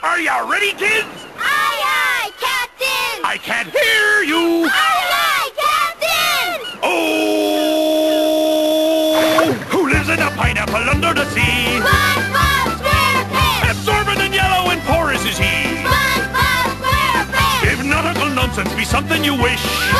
Are you ready, kids? Aye, aye, Captain! I can't hear you! Aye, aye, Captain! Oh! Who lives in a pineapple under the sea? SpongeBob SquarePants! Absorbent and yellow and porous is he. SpongeBob SquarePants! If nautical nonsense be something you wish,